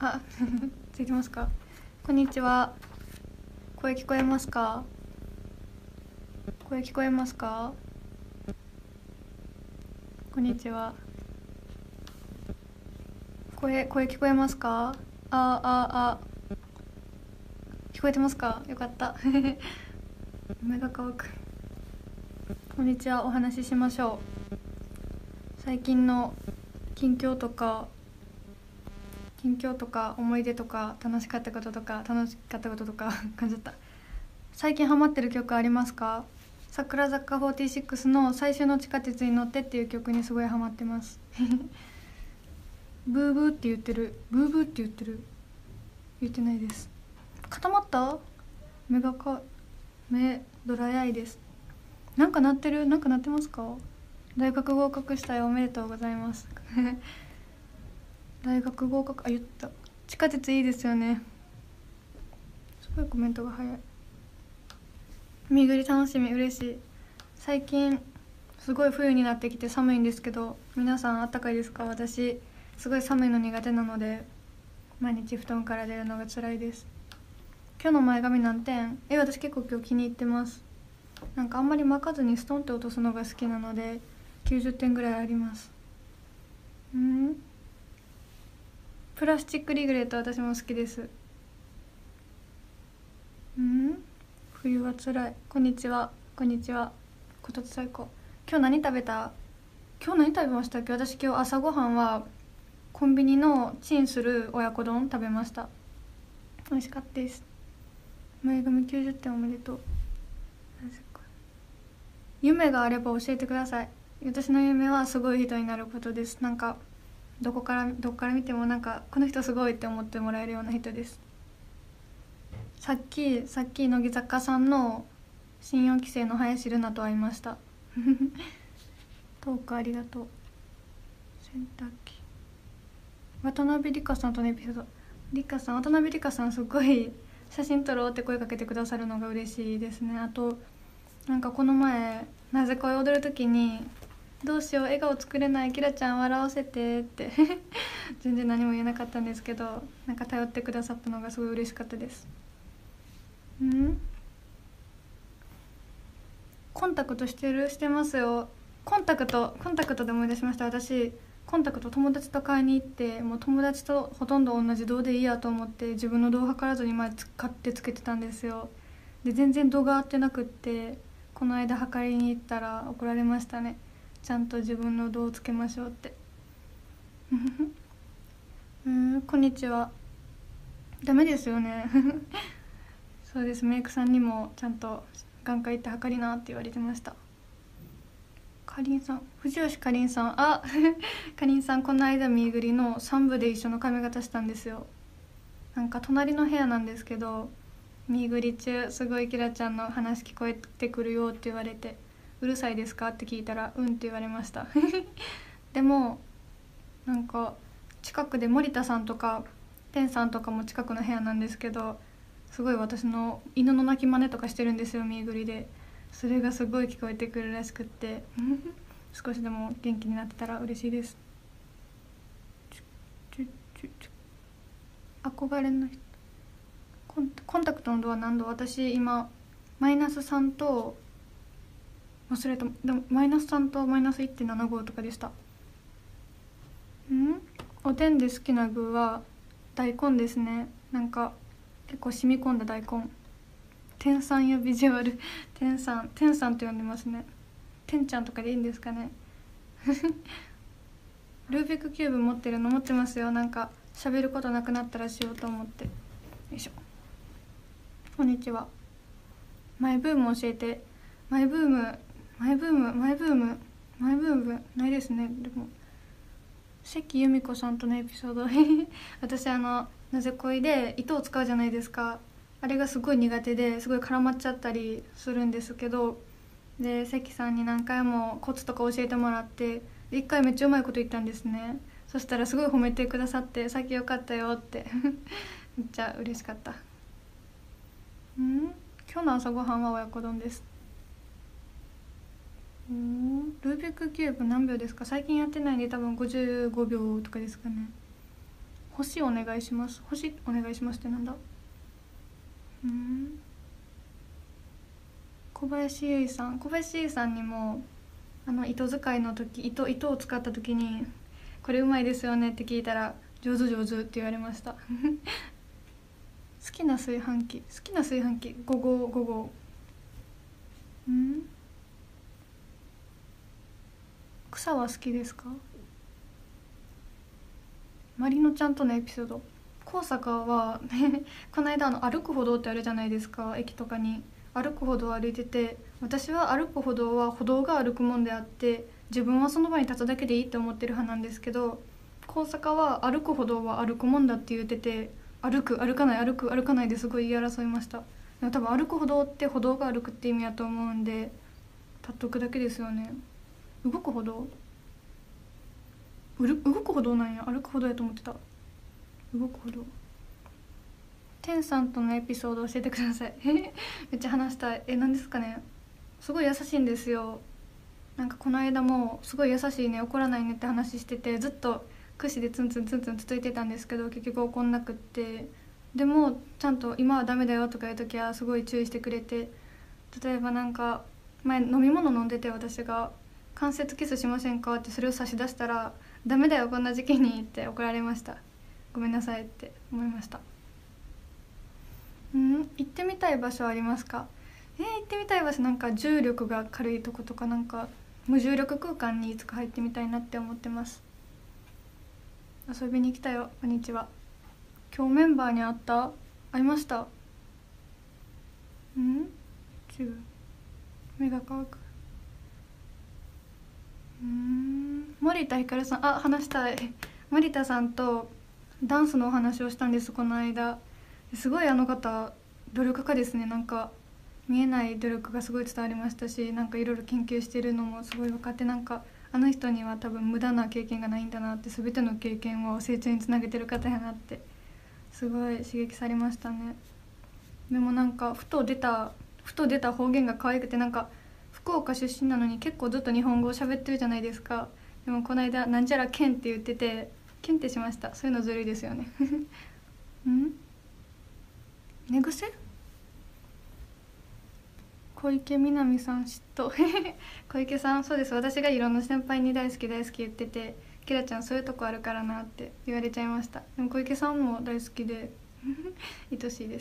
あついてますか？こんにちは。声聞こえますか？声聞こえますか？こんにちは。声聞こえますか？あ聞こえてますか？よかった目が乾く。こんにちは。お話ししましょう。最近の近況とか思い出とか楽しかったこととか感じた。最近ハマってる曲ありますか？桜坂46の最初の地下鉄に乗ってっていう曲にすごいハマってますブーブーって言ってる。ブーブーって言ってる。言ってないです。固まった。目ドライアイです。なんか鳴ってる。なんか鳴ってますか？大学合格したよ。おめでとうございます大学合格。言った。地下鉄いいですよね。すごいコメントが早い。巡り楽しみ。嬉しい。最近すごい冬になってきて寒いんですけど、皆さんあったかいですか？私すごい寒いの苦手なので毎日布団から出るのが辛いです。今日の前髪何点？私結構今日気に入ってます。なんかあんまり巻かずにストンって落とすのが好きなので90点ぐらいあります。プラスチックリグレット私も好きです。冬はつらい。こんにちは。こんにちは。こたつ最高。今日何食べた？今日何食べましたっけ？私今日朝ごはんはコンビニのチンする親子丼食べました。美味しかったです。前髪90点おめでとう。夢があれば教えてください。私の夢はすごい人になることです。なんかどこから見てもなんかこの人すごいって思ってもらえるような人です。さっき乃木坂さんの新4期生の林瑠奈と会いましたトークありがとう。洗濯機。渡辺梨香さんとのエピソード。渡辺梨香さんすごい写真撮ろうって声かけてくださるのが嬉しいですね。あとなんかこの前なぜか踊る時にどうしよう笑顔作れないキラちゃん笑わせてって全然何も言えなかったんですけど、なんか頼ってくださったのがすごい嬉しかったです。コンタクトしてますよ。コンタクトで思い出しました。私コンタクト友達と買いに行って、もう友達とほとんど同じ度でいいやと思って自分の度測らずに前買ってつけてたんですよ。で全然度が合ってなくって、この間測りに行ったら怒られましたね。ちゃんと自分の度をつけましょうってこんにちは。ダメですよねそうです。メイクさんにもちゃんと眼科行って測りなって言われてました。かりんさん、藤吉かりんさん、かりんさんこの間ミーグリの3部で一緒の髪型したんですよ。なんか隣の部屋なんですけど、ミーグリ中すごいキラちゃんの話聞こえてくるよって言われて、うるさいですかって聞いたらうんって言われましたでもなんか近くで森田さんとか天さんとかも近くの部屋なんですけど、すごい私の犬の鳴き真似とかしてるんですよ、ミーグリで。それがすごい聞こえてくるらしくって少しでも元気になってたら嬉しいです。憧れの人。コンタクトの度は何度？私今マイナス3と忘れた。でもマイナス3とマイナス1.75とかでした。おでんで好きな具は大根ですね。なんか結構染み込んだ大根。天さんやビジュアル天さんと呼んでますね。天ちゃんとかでいいんですかねルービックキューブ持ってますよ。なんか喋ることなくなったらしようと思って。よいしょ。こんにちは。マイブーム教えて。マイブームないですね。でも関由美子さんとのエピソード私なぜ恋で糸を使うじゃないですか。あれがすごい苦手ですごい絡まっちゃったりするんですけど、で関さんに何回もコツとか教えてもらって、一回めっちゃうまいこと言ったんですね。そしたらすごい褒めてくださって、さっきよかったよってめっちゃ嬉しかった。今日の朝ごはんは親子丼です。ルービックキューブ何秒ですか？最近やってないんで多分55秒とかですかね。 星お願いします。星お願いしますってなんだ。小林優衣さん、小林優衣さんにも糸使いの時、糸を使った時にこれうまいですよねって聞いたら上手上手って言われました好きな炊飯器、5号草は好きですか？まりのちゃんとのエピソード、高坂はこの間歩く歩道ってあるじゃないですか、駅とかに歩く歩道を歩いてて、私は歩く歩道は歩道が歩くもんであって自分はその場に立つだけでいいって思ってる派なんですけど、高坂は歩く歩道は歩くもんだって言ってて、歩かないですごい言い争いました。でも多分歩く歩道って歩道が歩くって意味やと思うんで立っとくだけですよね。動く歩道、動く歩道なんや、歩く歩道やと思ってた。動く歩道、天さんとのエピソード教えてくださいめっちゃ話したい。何ですかね、すごい優しいんですよ。なんかこの間もすごい優しいね、怒らないねって話してて、ずっと串でツンツンツンツンつついてたんですけど結局怒んなくって、でもちゃんと今はダメだよとかいう時はすごい注意してくれて、例えばなんか前飲み物飲んでて、私が関節キスしませんかってそれを差し出したらダメだよこんな時期にって怒られました。ごめんなさいって思いました。行ってみたい場所ありますか？行ってみたい場所、なんか重力が軽いとことか、なんか無重力空間にいつか入ってみたいなって思ってます。遊びに来たよ、こんにちは。今日メンバーに会いました。違う、目が乾く。森田ひかるさん、話したい森田さんとダンスのお話をしたんです、この間。すごいあの方努力家ですね。なんか見えない努力がすごい伝わりましたし、なんかいろいろ研究してるのもすごい分かって、なんかあの人には多分無駄な経験がないんだなって、全ての経験を成長につなげてる方やなってすごい刺激されましたね。でもなんかふと出た方言が可愛くて、なんか福岡出身なのに結構ずっと日本語を喋ってるじゃないですか。でもこの間なんちゃらけんって言っててキュンってしました。そういうのずるいですよね寝癖、小池みなみさん嫉妬小池さん、そうです、私がいろんな先輩に大好き大好き言ってて、キラちゃんそういうとこあるからなって言われちゃいました。でも小池さんも大好きで愛しいです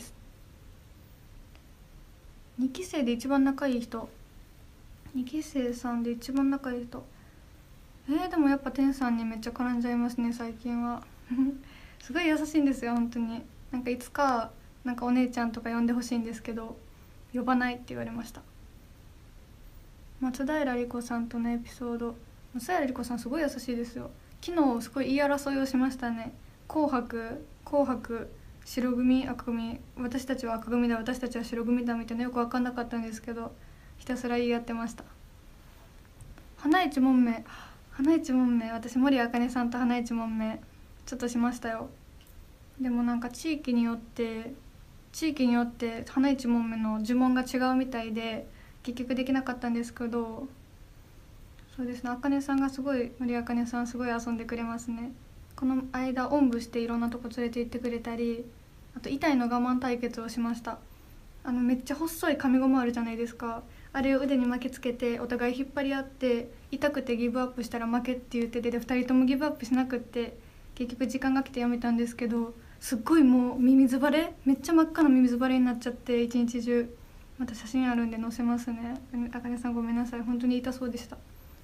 。2期生で一番仲いい人、2期生さんで一番仲いい人、でもやっぱ天さんにめっちゃ絡んじゃいますね最近はすごい優しいんですよ本当に。なんかいつかなんかお姉ちゃんとか呼んでほしいんですけど呼ばないって言われました。松平莉子さんとのエピソード、松平莉子さんすごい優しいですよ。昨日すごい言い争いをしましたね。紅白白組赤組、私たちは赤組だ私たちは白組だみたいな、よく分かんなかったんですけどひたすら言い合ってました。花一門目、私森茜さんと花一門目ちょっとしましたよ。でもなんか地域によって花一門目の呪文が違うみたいで結局できなかったんですけど、そうですね、茜さんがすごい、森茜さんすごい遊んでくれますね。この間おんぶしていろんなとこ連れて行ってくれたり、あと痛いの我慢対決をしました。めっちゃ細い紙ゴムあるじゃないですか、あれを腕に巻きつけてお互い引っ張り合って、痛くてギブアップしたら負けって言ってて、で2人ともギブアップしなくって、結局時間が来てやめたんですけど、すっごいもうミミズバレ、めっちゃ真っ赤なミミズバレになっちゃって、一日中。また写真あるんで載せますね。あかねさんごめんなさい、本当に痛そうでした。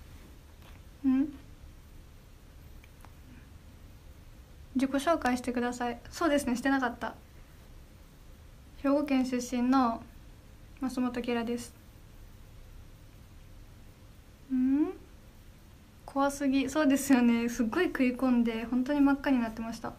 自己紹介してください。そうですね、してなかった。兵庫県出身の松本キラです。怖すぎ。そうですよね、すっごい食い込んで本当に真っ赤になってました。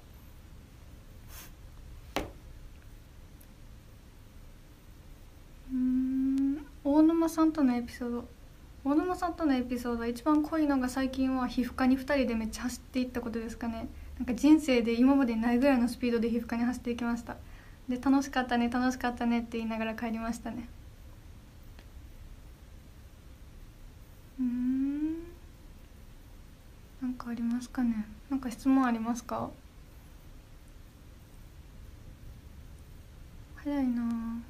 大沼さんとのエピソード、一番濃いのが最近は皮膚科に2人でめっちゃ走っていったことですかね。なんか人生で今までにないぐらいのスピードで皮膚科に走っていきました。で楽しかったねって言いながら帰りましたね。なんかありますかね。なんか質問ありますか？ 早いな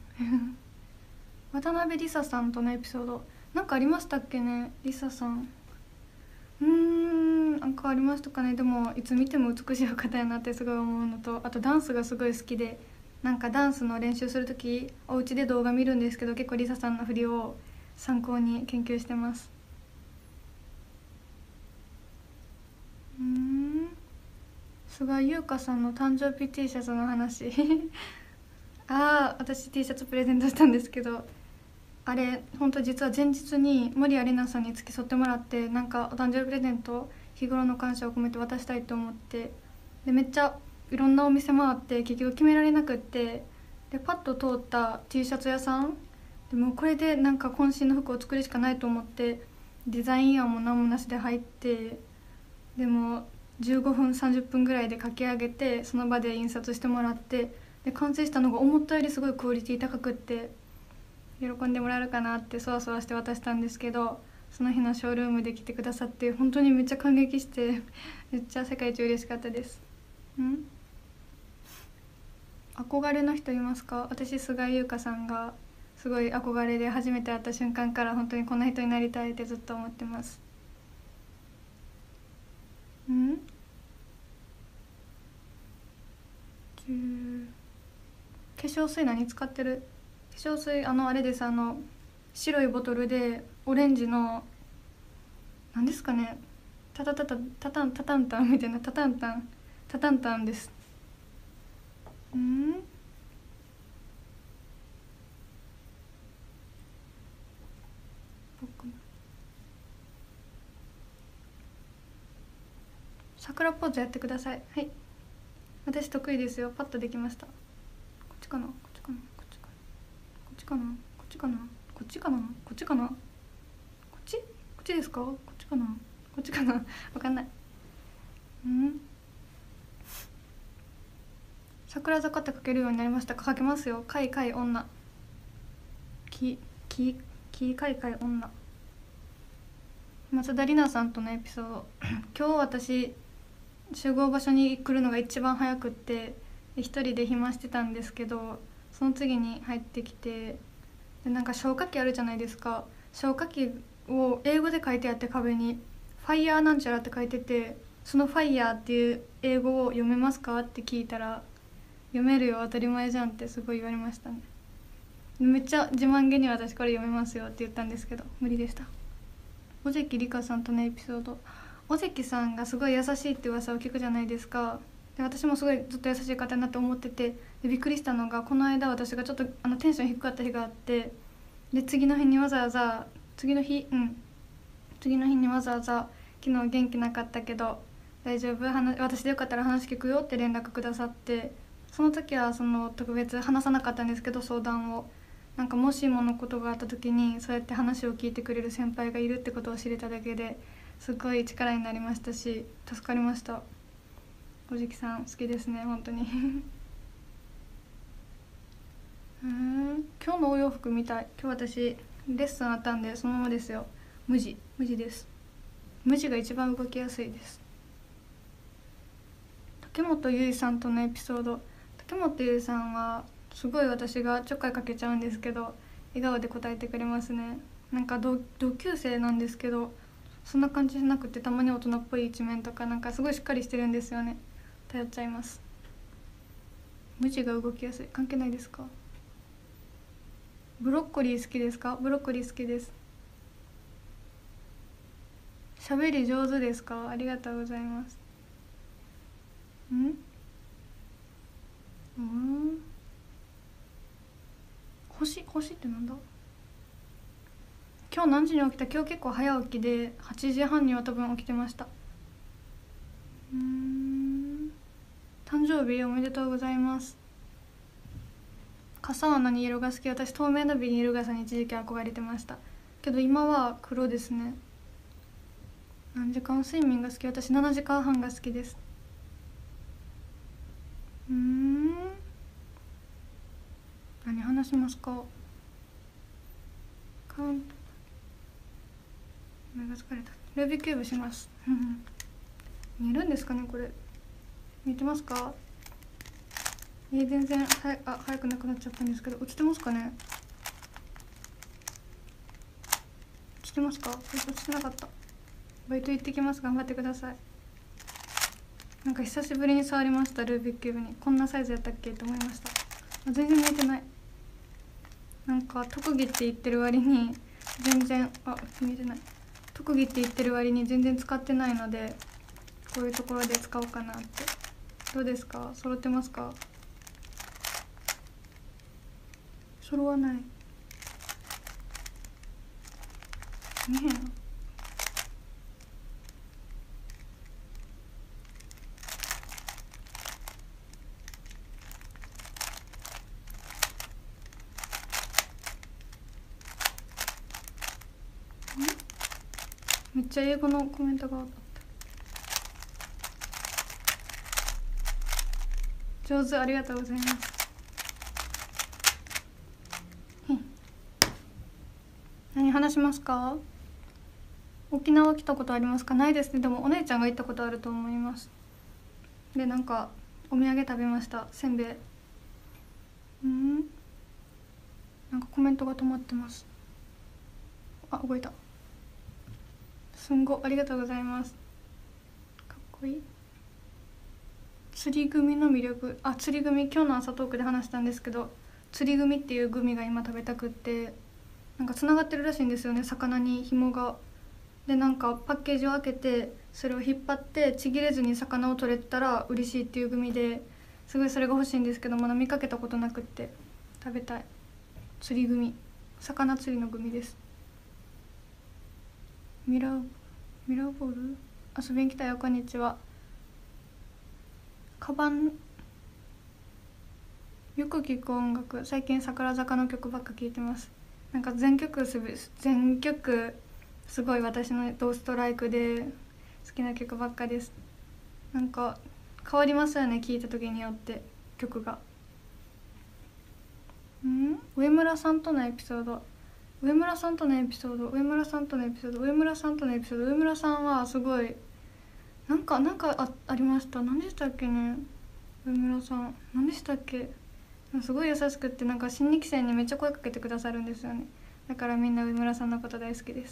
渡辺梨沙さんとのエピソードなんかありましたっけね。梨沙さんなんかありましたかね。でもいつ見ても美しい方やなってすごい思うのと、あとダンスがすごい好きで、なんかダンスの練習する時お家で動画見るんですけど、結構梨沙さんの振りを参考に研究してます。菅井優香さんの誕生日 T シャツの話ああ、私 T シャツプレゼントしたんですけど、あれ本当実は前日に守屋麗奈さんに付き添ってもらって、なんかお誕生日プレゼント日頃の感謝を込めて渡したいと思って、でめっちゃいろんなお店回って結局決められなくって、でパッと通った T シャツ屋さんでもうこれでなんか渾身の服を作るしかないと思って、デザイン案も何もなしで入って、でも15分30分ぐらいで書き上げて、その場で印刷してもらって、で完成したのが思ったよりすごいクオリティ高くって、喜んでもらえるかなってそわそわして渡したんですけど、その日のショールームで来てくださって本当にめっちゃ感激してめっちゃ世界一嬉しかったです。憧れの人いますか？私菅井優香さんがすごい憧れで、初めて会った瞬間から本当にこんな人になりたいってずっと思ってます。化粧水何使ってる？化粧水あれです、白いボトルでオレンジの何ですかね、タタタタタタンタタンタンみたいな、タタンタンタタンタンです。桜ポーズやってください。はい、私得意ですよ。パッとできました。こっちかな、こっちかな、こっちかな、こっちかな、こっちかな、こっちかな、こっち、こっちですか？こっちかな、こっちかな、わかんない。桜坂って書けるようになりましたか？書けますよ。かいかい女、きかいかい女。松田里奈さんとのエピソード今日私集合場所に来るのが一番早くって、一人で暇してたんですけど、その次に入ってきて、でなんか消火器あるじゃないですか。消火器を英語で書いてあって、壁にファイヤーなんちゃらって書いてて、そのファイヤーっていう英語を読めますかって聞いたら、読めるよ当たり前じゃんってすごい言われましたね。めっちゃ自慢げに私これ読めますよって言ったんですけど無理でした。尾関里香さんとのエピソード、尾関さんがすごい優しいって噂を聞くじゃないですか。で私もすごいずっと優しい方になって思ってて、でびっくりしたのが、この間私がちょっとテンション低かった日があって、で次の日にわざわざ昨日元気なかったけど大丈夫、私でよかったら話聞くよって連絡くださって、その時はその特別話さなかったんですけど、相談をなんかもしものことがあった時にそうやって話を聞いてくれる先輩がいるってことを知れただけですごい力になりましたし、助かりました。おじきさん好きですね本当に今日のお洋服みたい。今日私レッスンあったんでそのままですよ。無地です。無地が一番動きやすいです。竹本結衣さんとのエピソード、竹本結衣さんはすごい私がちょっかいかけちゃうんですけど笑顔で答えてくれますね。なんか同級生なんですけどそんな感じじゃなくて、たまに大人っぽい一面とか、なんかすごいしっかりしてるんですよね。頼っちゃいます。無地が動きやすい関係ないですか？ブロッコリー好きですか？ブロッコリー好きです。喋り上手ですか？ありがとうございます。星ってなんだ？今日何時に起きた？今日結構早起きで8時半には多分起きてました。誕生日おめでとうございます。傘は何色が好き？私透明のビニール傘に一時期憧れてましたけど今は黒ですね。何時間睡眠が好き？私7時間半が好きです。何話しますか？目が疲れた。ルービックキューブします見えるんですかねこれ。見てますか？ 全然早くなくなっちゃったんですけど、映ってますかね。映ってますか。映ってなかった。バイト行ってきます。頑張ってください。なんか久しぶりに触りました。ルービックキューブにこんなサイズやったっけと思いました。全然見えてない。なんか特技って言ってる割に全然見えてない。特技って言ってる割に全然使ってないので、こういうところで使おうかなって。どうですか。揃ってますか。揃わない。見えへんな。めっちゃ英語のコメントがあった。上手、ありがとうございます。何話しますか。沖縄来たことありますか。ないですね。でもお姉ちゃんが行ったことあると思います。で、なんかお土産食べました。せんべい。なんかコメントが止まってます。動いた。すんご、ありがとうございます。かっこいい。釣りグミの魅力。釣りグミ、今日の朝トークで話したんですけど、釣りグミっていうグミが今食べたくって、なんかつながってるらしいんですよね、魚に紐が。で、なんかパッケージを開けてそれを引っ張ってちぎれずに魚を取れたら嬉しいっていうグミで、すごいそれが欲しいんですけど、まだ見かけたことなくって食べたい。釣りグミ、魚釣りのグミです。ミラーボール、遊びに来たよ、こんにちは。カバン、よく聴く音楽、最近桜坂の曲ばっか聴いてます。なんか全曲すごい私のドストライクで好きな曲ばっかです。なんか変わりますよね、聴いた時によって曲が。上村さんとのエピソード、上村さんはすごいなんかありました。何でしたっけね。上村さん何でしたっけ。すごい優しくって、なんか新2期生にめっちゃ声かけてくださるんですよね。だからみんな上村さんのこと大好きです。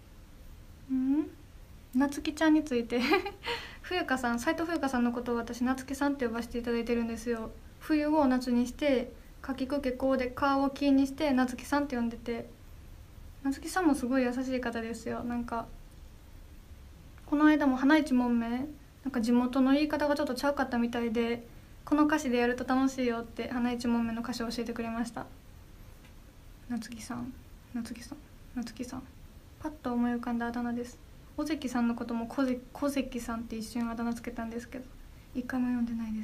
なつきちゃんについて冬香さん、斉藤冬香さんのことを私なつきさんって呼ばせていただいてるんですよ。冬を夏にしてかきくけこうでかをきにしてなつきさんって呼んでて、なつきさんもすごい優しい方ですよ。なんかこの間も花一門目、なんか地元の言い方がちょっとちゃうかったみたいで、この歌詞でやると楽しいよって花一門目の歌詞を教えてくれました。なつきさんパッと思い浮かんだあだ名です。尾関さんのことも小関さんって一瞬あだ名つけたんですけど、一回も読んでないです。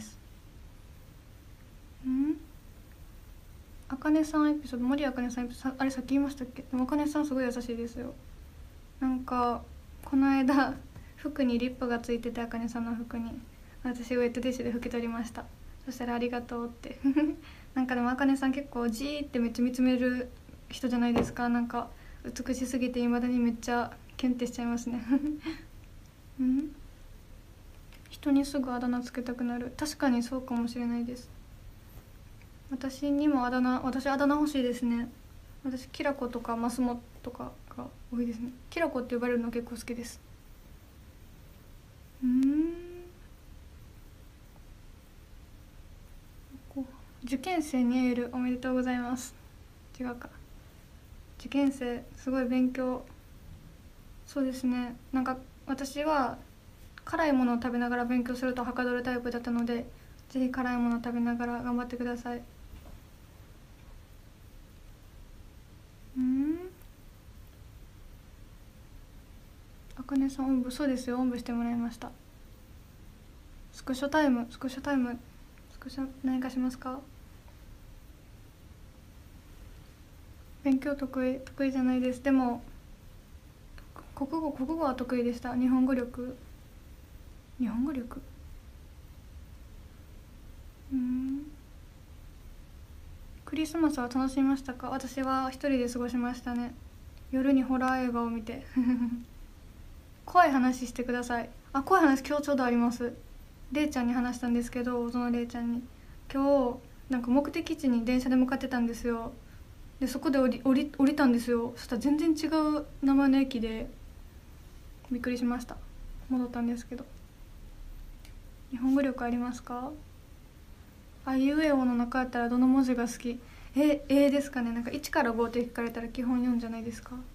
あかねさんエピソード、森あかねさんエピソード、あれさっき言いましたっけ。でもあかねさんすごい優しいですよ。なんかこの間服にリップがついてて、あかねさんの服に私ウェットティッシュで拭き取りました。そしたらありがとうってなんかでもあかねさん結構じーってめっちゃ見つめる人じゃないですか。なんか美しすぎていまだにめっちゃキュンってしちゃいますね人にすぐあだ名つけたくなる。確かにそうかもしれないです。私あだ名欲しいですね。私きらことかマスモとかが多いですね。きらこって呼ばれるの結構好きです。受験生にエールおめでとうございます。違うか。受験生すごい勉強。そうですね。なんか私は辛いものを食べながら勉強するとはかどるタイプだったので、ぜひ辛いものを食べながら頑張ってください。あかねさんおんぶ、そうですよ、おんぶしてもらいました。スクショタイム何かしますか。勉強得意じゃないです。でも国語は得意でした。日本語力クリスマスは楽しみましたか。私は一人で過ごしましたね。夜にホラー映画を見て怖い話してください。怖い話今日ちょうどあります。れいちゃんに話したんですけど、そのれいちゃんに今日なんか目的地に電車で向かってたんですよ。でそこで降りたんですよ。そしたら全然違う名前の駅でびっくりしました。戻ったんですけど。日本語力ありますか？あいうえおの中やったらどの文字が好き？ですかね。なんか1から5って聞かれたら基本4じゃないですか。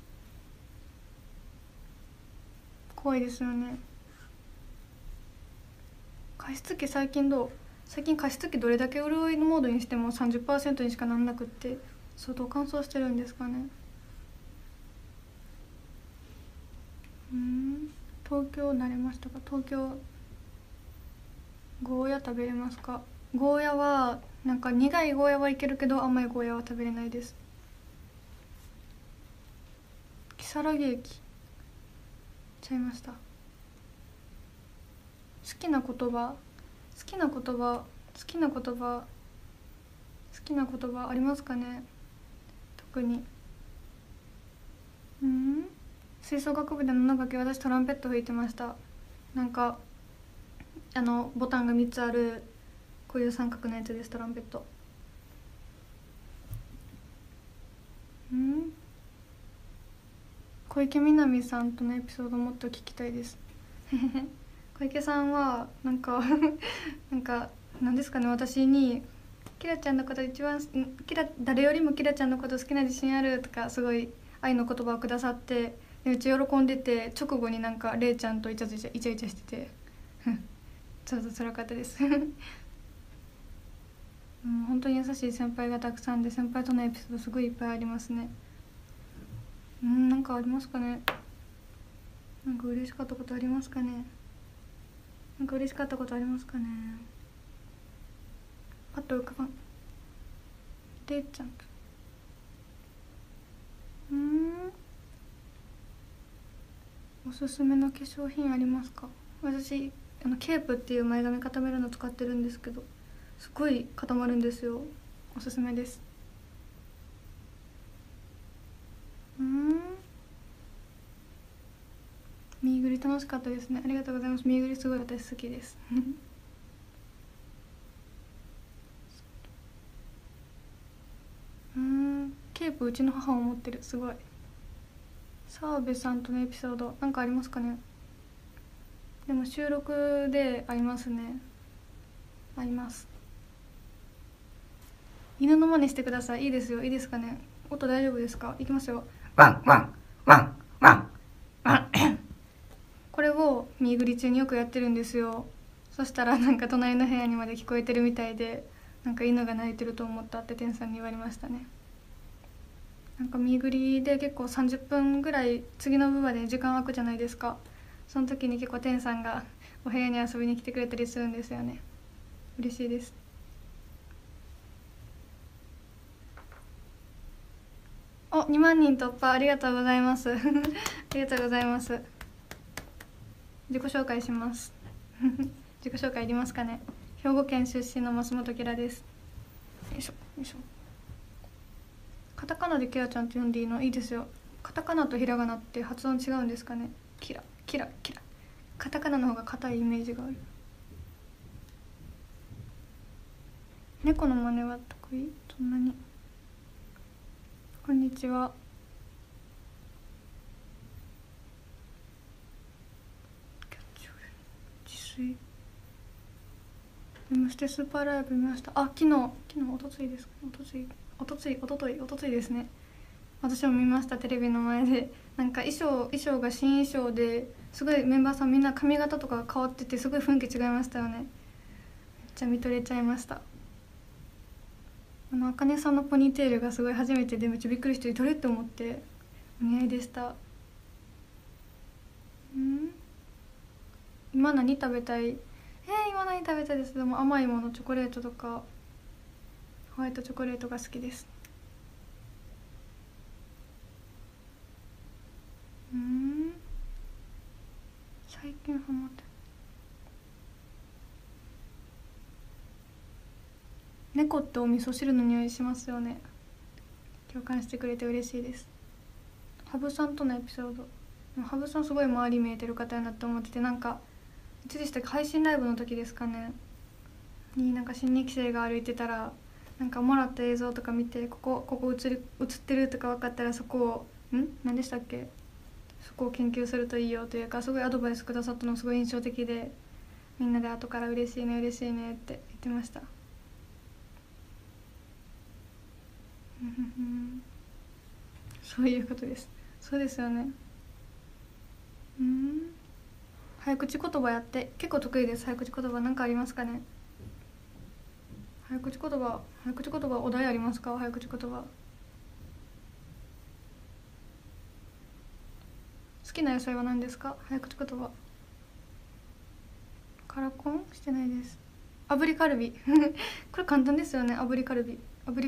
怖いですよね。加湿器最近どう？最近加湿器どれだけ潤いのモードにしても 30% にしかなんなくって、相当乾燥してるんですかね。東京慣れましたか？東京ゴーヤ食べれますか？ゴーヤはなんか苦いゴーヤはいけるけど甘いゴーヤは食べれないです。如月駅ちゃいました。好きな言葉好きな言葉好きな言葉好きな言葉ありますかね。特に吹奏楽部で7楽器、私トランペット吹いてました。なんかボタンが3つあるこういう三角のやつです。トランペット。小池みなみさんとのエピソードもっと聞きたいです小池さんはなんかなんかなんですかね、私にキラちゃんのこと一番誰よりもキラちゃんのこと好きな自信あるとかすごい愛の言葉をくださって、めっちゃ喜んでて、直後になんかレイちゃんとイチャイチャしててちょっと辛かったです本当に優しい先輩がたくさんで、先輩とのエピソードすごいいっぱいありますね。なんかありますかね。なんか嬉しかったことありますかね。なんか嬉しかったことありますかね。パッと浮かばん。レイちゃんとおすすめの化粧品ありますか？私ケープっていう前髪固めるの使ってるんですけど、すごい固まるんですよ。おすすめです。ミーグリ楽しかったですね。ありがとうございます。ミーグリすごい私好きですケープうちの母も持ってる。すごい。澤部さんとのエピソードなんかありますかね。でも収録でありますね。あります。犬の真似してください。いいですよ。いいですかね。音大丈夫ですか？いきますよ。ワンワンワンワンワンこれを見ぐり中によくやってるんですよ。そしたらなんか隣の部屋にまで聞こえてるみたいで、なんか犬が鳴いてると思ったって店さんに言われましたね。なんか見ぐりで結構30分ぐらい次の部まで時間空くじゃないですか。その時に結構店さんがお部屋に遊びに来てくれたりするんですよね。嬉しいです。お、2万人突破、ありがとうございますありがとうございます。自己紹介します自己紹介いりますかね。兵庫県出身の増本キラです。よいしょよいしょ。カタカナでキラちゃんって呼んでいいの？いいですよ。カタカナとひらがなって発音違うんですかね。キラキラキラ。カタカナの方が硬いイメージがある。猫の真似は得意？そんなに。こんにちは。自炊。Mステスーパーライブ見ました。あ、昨日おとついですかね。おとついですね。私も見ました。テレビの前で。なんか衣装が新衣装ですごいメンバーさんみんな髪型とか変わってて、すごい雰囲気違いましたよね。めっちゃ見とれちゃいました。あかねさんのポニーテールがすごい初めてでめっちゃびっくりして、どれって思ってお似合いでした。今何食べたい？今何食べたいです。でも甘いもの、チョコレートとかホワイトチョコレートが好きです。最近ハマって猫ってお味噌汁の匂いしますよね。共感してくれて嬉しいです。羽生さんとのエピソード。羽生さんすごい周り見えてる方やなって思ってて、なんかいつでしたっけ、配信ライブの時ですかね。 になんか新2期生が歩いてたらなんかもらった映像とか見てここ映ってるとか分かったらそこを何でしたっけ、そこを研究するといいよというかすごいアドバイスくださったのすごい印象的で、みんなで後から嬉しいね嬉しいねって言ってました。そういうことです。そうですよね。早口言葉やって結構得意です。早口言葉なんかありますかね。早口言葉お題ありますか。早口言葉好きな野菜は何ですか。早口言葉カラコンしてないです。炙りカルビこれ簡単ですよね。炙りカルビ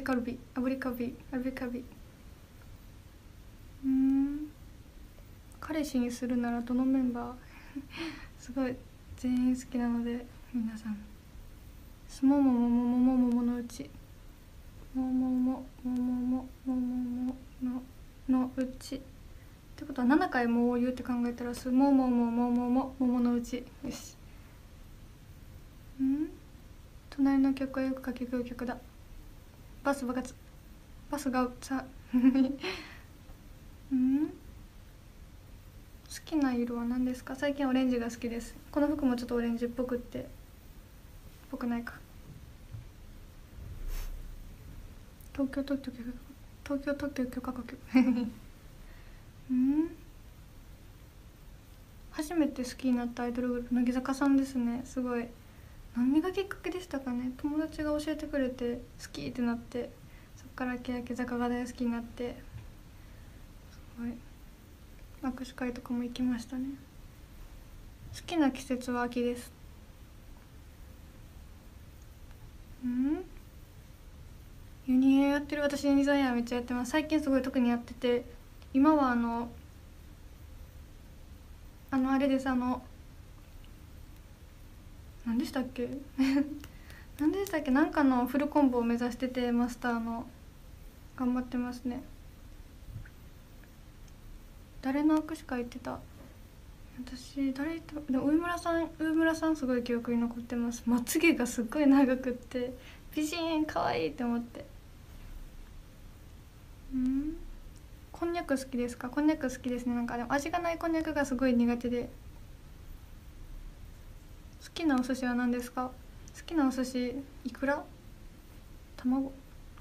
彼氏にするならどのメンバーすごい全員好きなので皆さんすもももももももものうちももももももももものうちってことは7回もを言うって考えたらすもももももももものうちよし。隣の曲はよくかき食う曲だ。バス爆発バスがさ好きな色は何ですか。最近オレンジが好きです。この服もちょっとオレンジっぽくってぽくないか。東京特許許可局初めて好きになったアイドルグループ乃木坂さんですね。すごい何がきっかけでしたかね。友達が教えてくれて好きってなって、そっから欅坂が大好きになって、すごい握手会とかも行きましたね。好きな季節は秋です。ユニエやってる。私ユニザイヤーめっちゃやってます。最近すごい特にやってて、今はあれです。何でしたっけ何でしたっけ、なんかのフルコンボを目指してて、マスターの頑張ってますね。誰の握手会行ってた。私誰とでも上村さんすごい記憶に残ってます。まつげがすっごい長くって美人かわいいって思って。こんにゃく好きですか。こんにゃく好きですね。なんかでも味がないこんにゃくがすごい苦手で。好きなお寿司は何ですか。好きなお寿司いくら卵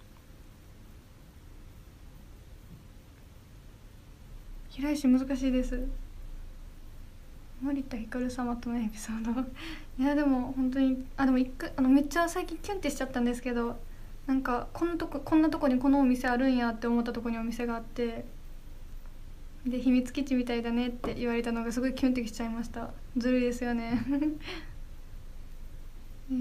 平石難しいです。森田ひかる様とのエピソードいやでも本当にでもめっちゃ最近キュンってしちゃったんですけど、なんかこんなとこにこのお店あるんやって思ったとこにお店があって、で秘密基地みたいだねって言われたのがすごいキュンってきちゃいました。ずるいですよね好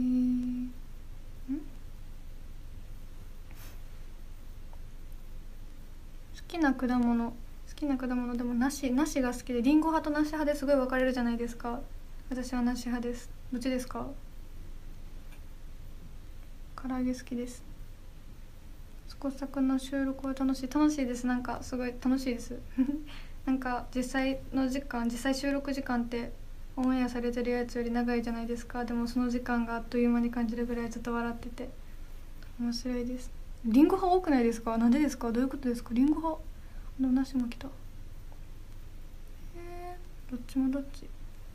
きな果物でも梨が好きで、リンゴ派と梨派ですごい分かれるじゃないですか。私は梨派です。どっちですか。唐揚げ好きです。スコサクの収録は楽しいです。なんかすごい楽しいですなんか実際収録時間ってオンエアされてるやつより長いじゃないですか。でもその時間があっという間に感じるぐらいずっと笑ってて面白いです。リンゴ派多くないですか。なんでですか。どういうことですか。リンゴ派の梨も来た。どっちもどっち。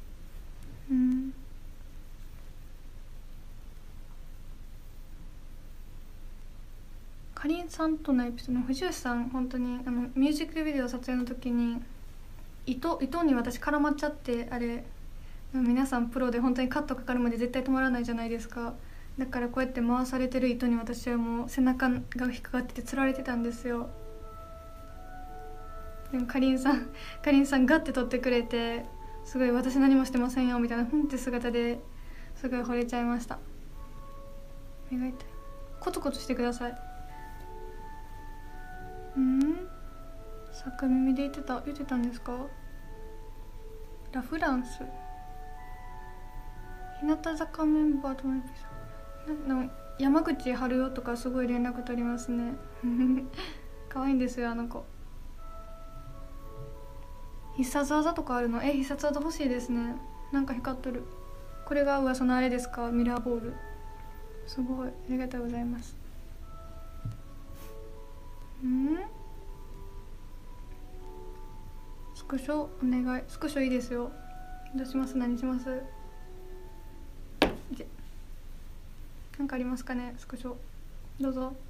かりんさんとのエピソード、藤吉さん本当にミュージックビデオ撮影の時に糸に私絡まっちゃって、あれ皆さんプロで本当にカットかかるまで絶対止まらないじゃないですか。だからこうやって回されてる糸に私はもう背中が引っかかっててつられてたんですよ。でもかりんさんガッて撮ってくれて、すごい私何もしてませんよみたいなって姿ですごい惚れちゃいました。目が痛い。コツコツしてください。逆耳で言ってたんですか。ラフランス日向坂メンバーとのエピソード、山口春代とかすごい連絡取りますね可愛いんですよあの子。必殺技とかあるの。必殺技欲しいですね。なんか光っとる。これが噂のあれですか。ミラーボール。 すごいありがとうございます。スクショお願い。スクショいいですよ。どうします？何します？なんかありますかね？スクショどうぞ。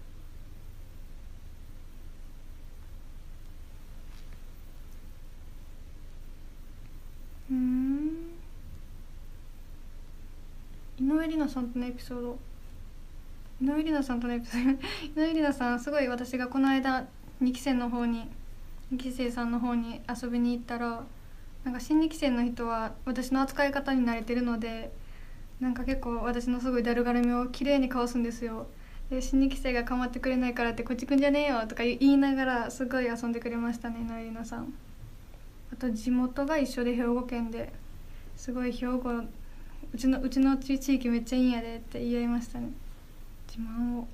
井上里奈さんとのエピソード。井上里奈さんとのエピソード井上里奈さん、すごい私がこの間2期生の方に2期生さんの方に遊びに行ったら、なんか新2期生の人は私の扱い方に慣れてるので、なんか結構私のすごいだるがらみを綺麗にかわすんですよ。で新2期生が構ってくれないからってこっち来んじゃねえよとか言いながらすごい遊んでくれましたね、井上里奈さん。あと地元が一緒で兵庫県で、すごい兵庫うちの地域めっちゃいいんやでって言い合いましたね、自慢を。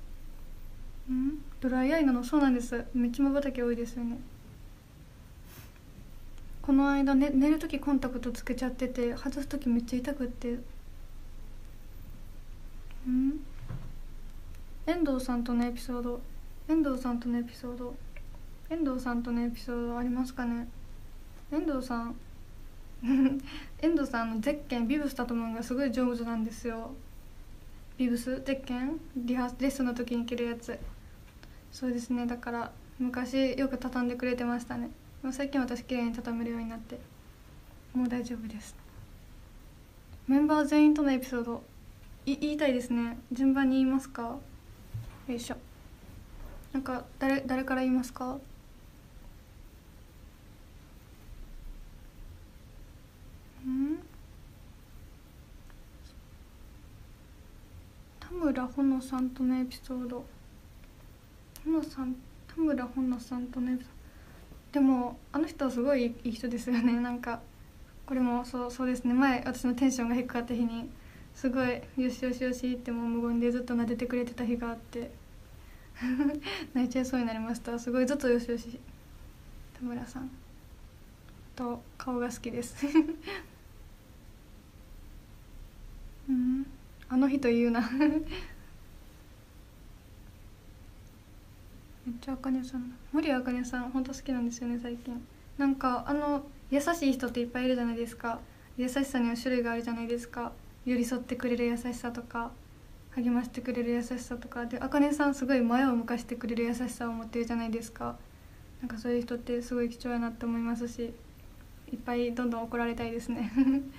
ドライアイなの？そうなんです。めっちゃ瞬き多いですよね。この間、寝る時コンタクトつけちゃってて外す時めっちゃ痛くって。遠藤さんとのエピソード。遠藤さんとのエピソード。遠藤さんとのエピソードありますかね？遠藤さん遠藤さんのゼッケンビブスだと思うのがすごい上手なんですよ。ビブスゼッケンレッスンの時に着るやつ。そうですね、だから昔よく畳んでくれてましたね。最近私綺麗に畳めるようになってもう大丈夫です。メンバー全員とのエピソード言いたいですね。順番に言いますか？よいしょ。なんか誰から言いますか？田村ほのさんとのエピソード。田村ほのさんとのエピソード。でもあの人はすごいいい人ですよね。なんかこれもそうですね、前私のテンションが低かった日にすごいよしよしよしってもう無言でずっと撫でてくれてた日があって泣いちゃいそうになりました。すごいずっとよしよし。田村さんと顔が好きですあの人言うなめっちゃあかねさん、森あかねさん本当好きなんですよね最近。なんか優しい人っていっぱいいるじゃないですか。優しさには種類があるじゃないですか。寄り添ってくれる優しさとか励ましてくれる優しさとかで、あかねさんすごい前を向かしてくれる優しさを持ってるじゃないですか。なんかそういう人ってすごい貴重やなって思いますし、いっぱいどんどん怒られたいですね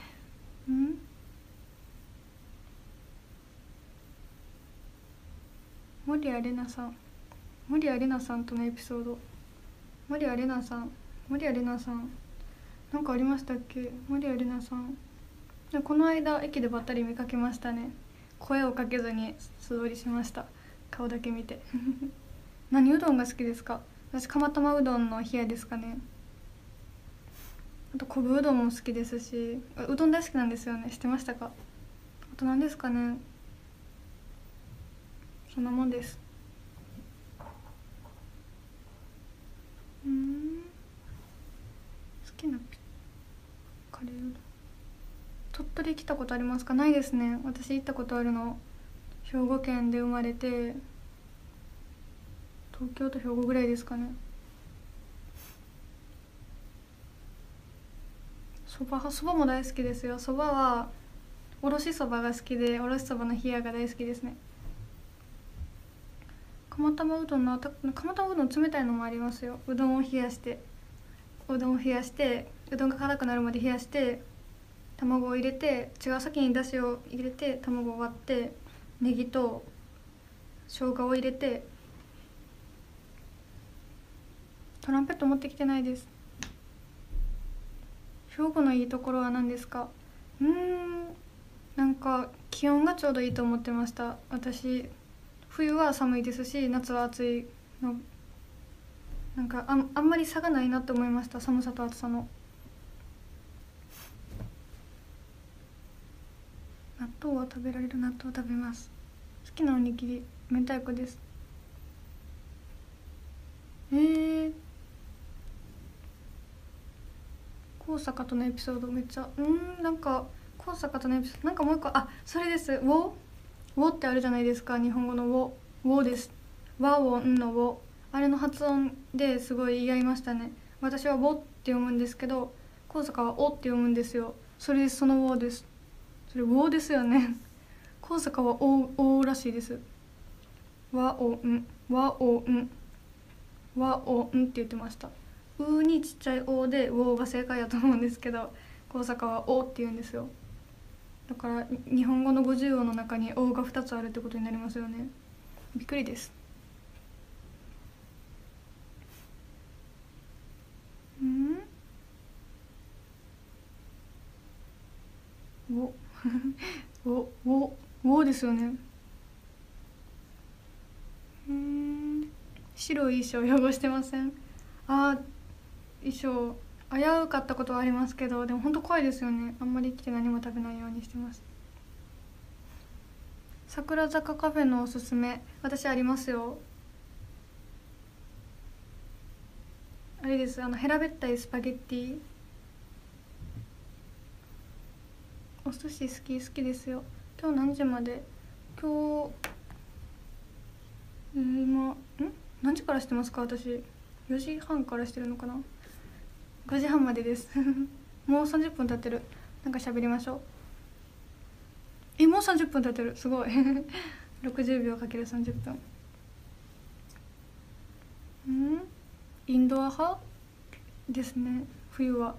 森谷玲奈さん。森谷玲奈さんとのエピソード。森谷玲奈さん。森谷玲奈さんなんかありましたっけ？森谷玲奈さん、この間駅でばったり見かけましたね。声をかけずに素通りしました。顔だけ見て何うどんが好きですか？私釜玉うどんの冷やですかね。あと昆布うどんも好きですし、うどん大好きなんですよね。知ってましたか？あと何ですかね。そんなもんです。好きなカレーうどん。鳥取来たことありますか？ないですね。私行ったことあるの兵庫県で生まれて、東京と兵庫ぐらいですかね。そばも大好きですよ。そばはおろしそばが好きで、おろしそばの冷やが大好きですね。釜玉うどん冷たいのもありますよ。うどんが辛くなるまで冷やして、卵を入れて、先にだしを入れて卵を割ってネギと生姜を入れて。トランペット持ってきてないです。兵庫のいいところは何ですか？なんか気温がちょうどいいと思ってました。私冬は寒いですし夏は暑いの。なんかあんまり差がないなって思いました、寒さと暑さの。納豆は食べられる？納豆食べます。好きなおにぎり明太子です。高坂とのエピソードめっちゃなんか高坂とのエピソードなんかもう一個、それです。 ウォってあるじゃないですか、日本語のウォ。ウォです。和音のウォ。あれの発音ですごい言い合いましたね。私はウォって読むんですけど、高坂はオって読むんですよ。それでそのウォです。それウォですよね。高坂はオらしいです。和音和音和音って言ってました。うにちっちゃいおでウォが正解やと思うんですけど、高坂はおって言うんですよ。だから日本語の50音の中におが2つあるってことになりますよね。びっくりです。うんおおですよね。白い衣装汚してません？あー、衣装危うかったことはありますけど、でも本当怖いですよね。あんまり来て何も食べないようにしてます。桜坂カフェのおすすめ、私ありますよ。あれです、平べったいスパゲッティ。お寿司好きですよ。今日何時まで？今日今何時からしてますか？私4時半からしてるのかな。5時半までですもう30分経ってる。なんか喋りましょう。もう30分経ってる、すごい60秒かける30分。インドア派ですね、冬は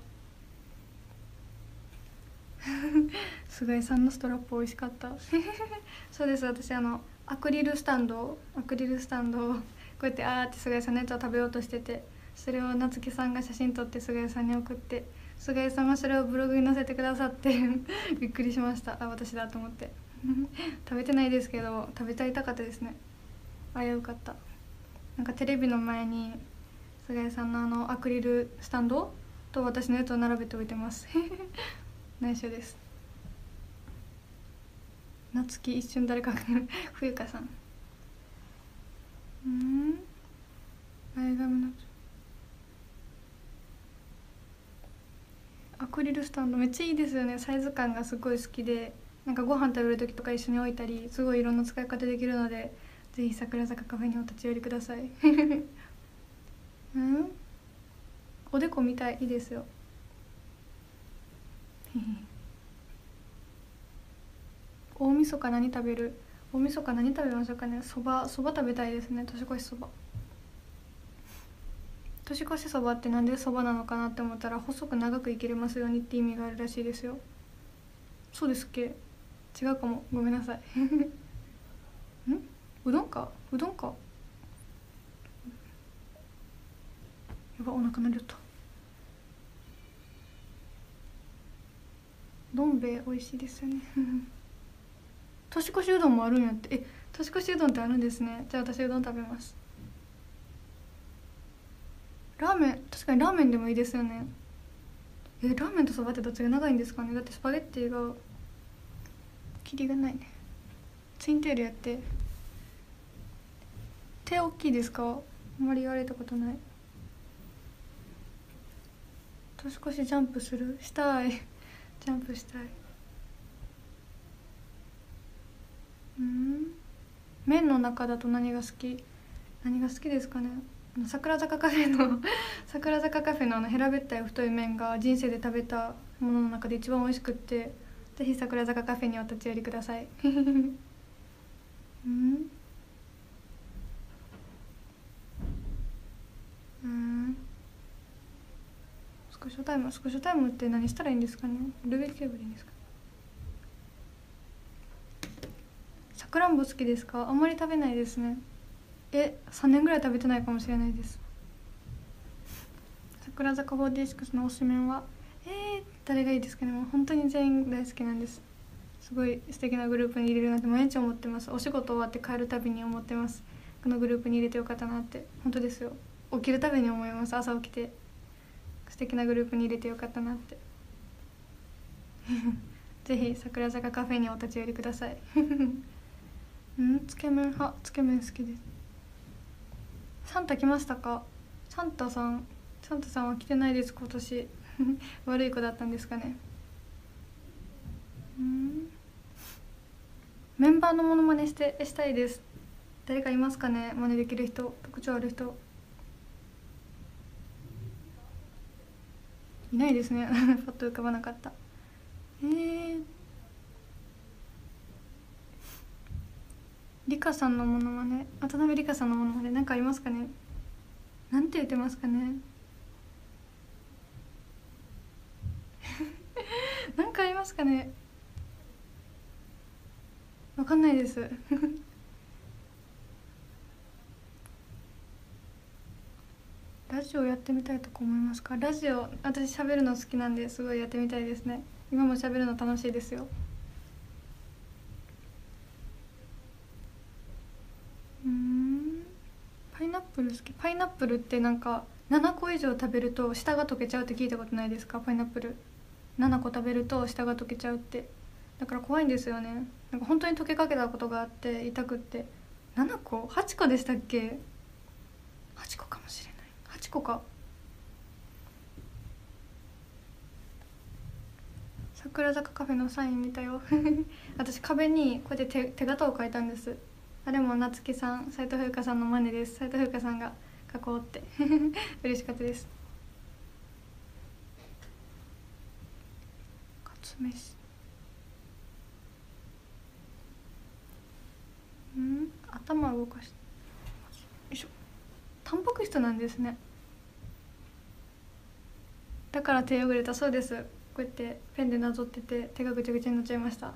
菅井さんのストラップ美味しかったそうです、私アクリルスタンドをこうやってって菅井さんのやつを食べようとしてて、それを夏希さんが写真撮って菅井さんに送って、菅井さんがそれをブログに載せてくださってびっくりしました。私だと思って食べてないですけど食べたいたかったですね。危うかった。なんかテレビの前に菅井さんのアクリルスタンドと私のやつを並べておいてます内緒です。夏希一瞬誰か冬香さん。前髪のアクリルスタンドめっちゃいいですよね。サイズ感がすごい好きで、なんかご飯食べる時とか一緒に置いたり、すごいいろんな使い方できるので、ぜひ桜坂カフェにお立ち寄りくださいおでこみたい、いいですよ大晦日何食べる？大晦日何食べましょうかね。そば食べたいですね。年越しそば。年越しそばってなんでそばなのかなって思ったら、細く長く生きれますようにって意味があるらしいですよ。そうですっけ？違うかも、ごめんなさいうどんかやば、お腹鳴りよった。どん兵衛美味しいですよね年越しうどんもあるんやって。年越しうどんってあるんですね。じゃあ私うどん食べます。ラーメン、確かにラーメンでもいいですよね。ラーメンとそばってどっちが長いんですかね。だってスパゲッティがキリがないね。ツインテールやって。手大きいですか？あんまり言われたことない。年越しジャンプしたいジャンプしたい。麺の中だと何が好きですかね。桜坂カフェの桜坂カフェの平べったい太い麺が人生で食べたものの中で一番美味しくって、ぜひ桜坂カフェにお立ち寄りくださいスクショタイムって何したらいいんですかね。ルービックキューブでいいんですか。さくらんぼ好きですか？あんまり食べないですね。3年ぐらい食べてないかもしれないです。桜坂46の推しメンは誰がいいですかね。もう本当に全員大好きなんです。すごい素敵なグループに入れるなって毎日思ってます。お仕事終わって帰るたびに思ってます。このグループに入れてよかったなって。本当ですよ。起きるたびに思います。朝起きて素敵なグループに入れてよかったなってぜひ桜坂カフェにお立ち寄りくださいつけ麺好きです。サンタ来ましたか？サンタさんは来てないです今年悪い子だったんですかね。 メンバーのモノマネしたいです。誰かいますかね、真似できる人、特徴ある人。いないですねパッと浮かばなかった。リカさんのモノマネ、渡辺リカさんのモノマネなんかありますかね。なんて言ってますかねなんかありますかね。わかんないですラジオやってみたいとか思いますか。ラジオ私喋るの好きなんですごいやってみたいですね。今も喋るの楽しいですよ。パイナップル好き。パイナップルってなんか7個以上食べると舌が溶けちゃうって聞いたことないですか。パイナップル7個食べると舌が溶けちゃうって。だから怖いんですよね。なんか本当に溶けかけたことがあって痛くって。7個8個でしたっけ。8個かもしれない。8個か。桜坂カフェのサイン見たよ私壁にこうやって手形を書いたんです。あれも夏木さん、斉藤風花さんの真似です。斉藤風花さんが書こうって嬉しかったです。カツ飯頭動かして、よいしょ。タンパク質なんですね。だから手汚れたそうです。こうやってペンでなぞってて手がぐちゃぐちゃになっちゃいました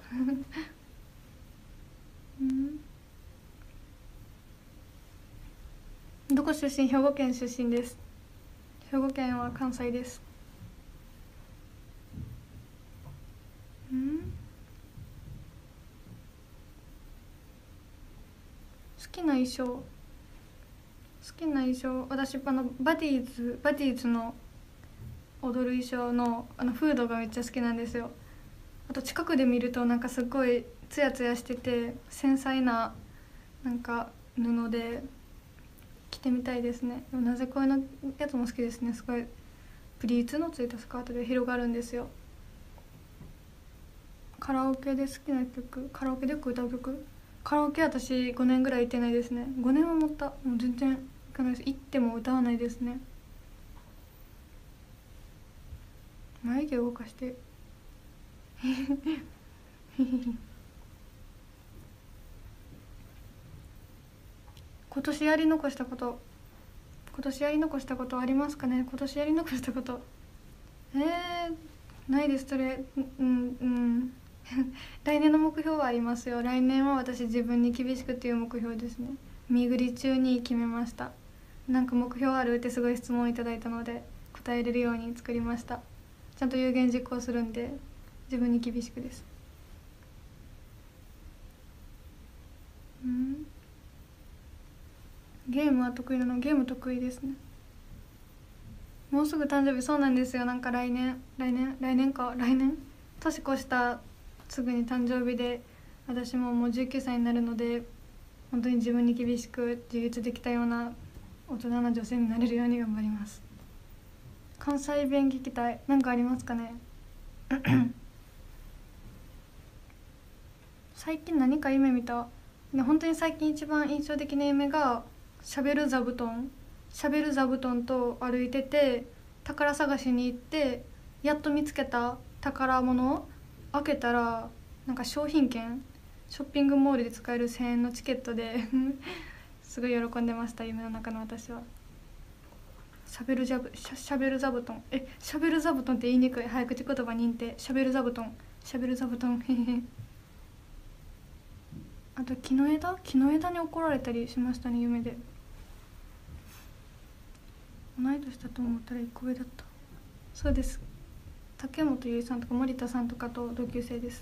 どこ出身。兵庫県出身です。兵庫県は関西です。好きな衣装、好きな衣装、私バディーズの踊る衣装のフードがめっちゃ好きなんですよ。あと近くで見るとなんかすごいツヤツヤしてて繊細ななんか布で着てみたいですね。でもなぜこういうのやつも好きですね。すごいプリーツのついたスカートで広がるんですよ。カラオケで好きな曲、カラオケでよく歌う曲。カラオケ私5年ぐらい行ってないですね。5年は持った。もう全然行かないです。行っても歌わないですね。眉毛動かして今年やり残したこと、今年やり残したことありますかね。今年やり残したこと、ないです。それ来年の目標はありますよ。来年は私自分に厳しくっていう目標ですね。見繰り中に決めました。なんか目標あるってすごい質問いただいたので答えれるように作りました。ちゃんと有言実行するんで自分に厳しくです。ゲームは得意なの。ゲーム得意ですね。もうすぐ誕生日。そうなんですよ。なんか来年年越したすぐに誕生日で、私ももう19歳になるので本当に自分に厳しく自立できたような大人な女性になれるように頑張ります。関西弁聞きたい。なんかありますかね最近何か夢見た。本当に最近一番印象的な夢がしゃべる座布団、しゃべる座布団と歩いてて宝探しに行ってやっと見つけた宝物開けたらなんか商品券、ショッピングモールで使える1000円のチケットですごい喜んでました。夢の中の私は。しゃべる座布団、しゃべる座布団って言いにくい。早口言葉認定。しゃべる座布団、しゃべる座布団あと木の枝に怒られたりしましたね、夢で。同い年だと思ったら1個上だった。そうです。竹本結衣さんとか森田さんとかと同級生です。